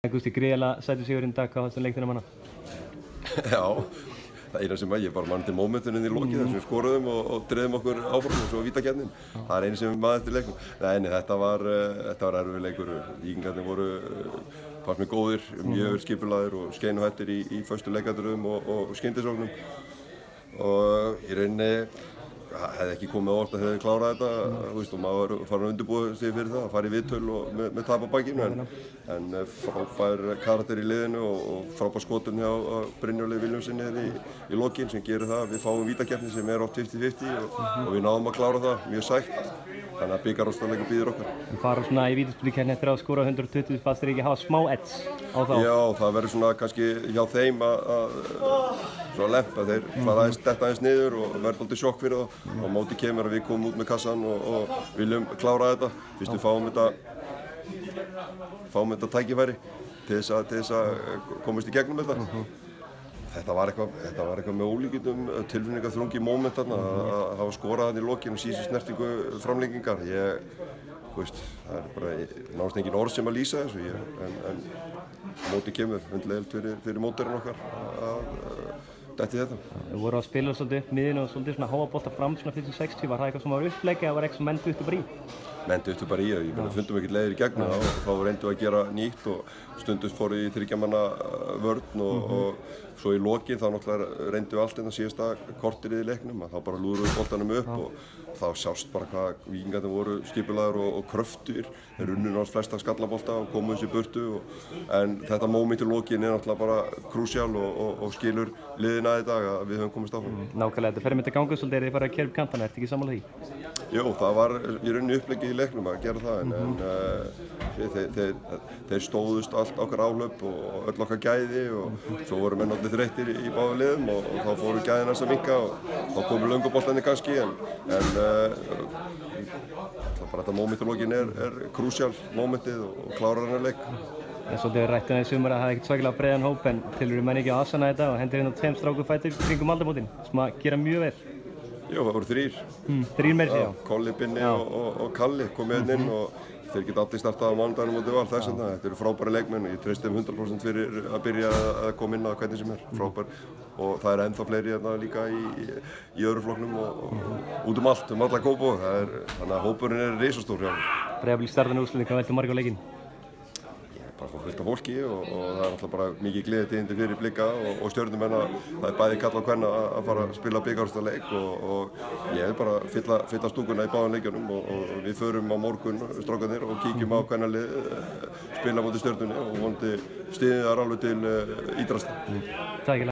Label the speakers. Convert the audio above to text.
Speaker 1: Gústi, gríðarlega sætur sigurinn í dag, hvað fannst leiktina manna?
Speaker 2: Já, það eina sem ég bara mann til mómentunum í lokið þar sem við skoruðum og dreifum okkur áfram og svo vítakeppnin. Það eina sem maður eftir leiknum. Nei, þetta var erfið leikur. Víkingarnir voru fannst mér góðir, mjög skipulagðir og skeinuhættir í föstu leikadröðum og skyndisóknum. Og í rauninni hefði ekki komið á óvart að hefði klárað þetta, og maður var farin að undirbúa sig fyrir það, að fara í viðtöl og með tap á bakinu, en frábær karakter í liðinu og frábær skotun hjá Brynjóli Vilhjálmssyni í lokin sem gerir það að við fáum vítakeppni sem oft 50-50 og við náðum að klára það mjög sætt, þannig að bikarúrslitaleikur bíður okkar.
Speaker 1: En fara svona í vítaspyrnukeppni eftir að skora 120, fannst þér ekki hafa smá edds á þá?
Speaker 2: Já, það verður svona kannski hjá þeim að lempa, þeir fara detta aðeins niður og verður svolítið sjokk fyrir það. Á móti kemur að við komum út með kassan og viljum klára þetta. Fyrst við fáum þetta tækifæri til þess að komast í gegnum þetta. Þetta var eitthvað með ólíkindum tilfinningaþrungi móment þarna að hafa skorað þarna í lokin og síðustu snertingu framlengingar. Það bara nánast engin orð sem að lýsa þessu, en móti kemur hundleiðilt fyrir mótorinn okkar að dætti þetta.
Speaker 1: Við vorum að spila svolítið upp miðinu og svolítið svona háa bolta fram svona 50-60, var það eitthvað sem var upplegg eða var eitthvað sem menn duttu bara í?
Speaker 2: Menn duttu bara í, fundum ekkert leiðir í gegn og þá reyndum við að gera nýtt og stundum fór í 3 manna vörn og svo í lokin þá náttúrulega reyndum við allt en það síðasta korterið í leiknum, þá bara lúðrum við boltanum upp og þá sjást bara hvað víkingarnir voru skipulagðir og kröftur, þeir unnu náttúrulega flesta skallabolta og komu þessu í burtu, en þetta móment í lokin náttúrulega bara krúsjál og skilur liðina í dag að við höfum komist áfram.
Speaker 1: Nákvæmlega, þetta fer með þetta gangu svolítið þegar þið farið að keyra upp kantana, ertu ekki sammála því?
Speaker 2: Jú, það var í rauninni uppleggið í leiknum að gera það, en þeir stóðust allt okkar áhlaup og öll okkar gæði og svo voru menn allir þreyttir í báðum liðum og þá fóru gæðin að minnka og þá komu lönguboltarnir kannski, en þetta móment í lokin er krúsjál mómentið og klárar hennar leik.
Speaker 1: En svolítið við rættum það í sumar að það er ekkert svakalega breiðan hóp, en tilurðu menn ekki að afsanna þetta og hendur hérna 2 strákum fætur kringum aldamótin sem að gera mjög vel?
Speaker 2: Jú, það voru 3.
Speaker 1: 3 meira sér, já.
Speaker 2: Kolli, Binni og Kalli komu hérna inn og þeir geta allir startað á mánudaginum móti Val þess vegna. Þetta eru frábæri leikmenn og ég treysti 100% fyrir að byrja að koma inn á hvernig sem frábær. Og það er ennþá fleiri hérna líka í öðru flokknum og út allt, alla Kópavog. Þannig að hópurinn er risastór hjá.
Speaker 1: Breiðablik startandi úrslitin, hvað veldur margir á leikinn?
Speaker 2: Bara fá fullt af fólki og það er náttúrulega bara mikið gleðitíðindi fyrir Blika og Stjörnumenn að það er bæði kall og kvenna að fara að spila bikarúrslitaleik og ég er bara að fylla stúkuna í báðum leikjunum og við förum á morgun, strákarnir, og kíkjum á kvennalið spila móti Stjörnunni og vonandi styðjum þar alveg til ítrasta.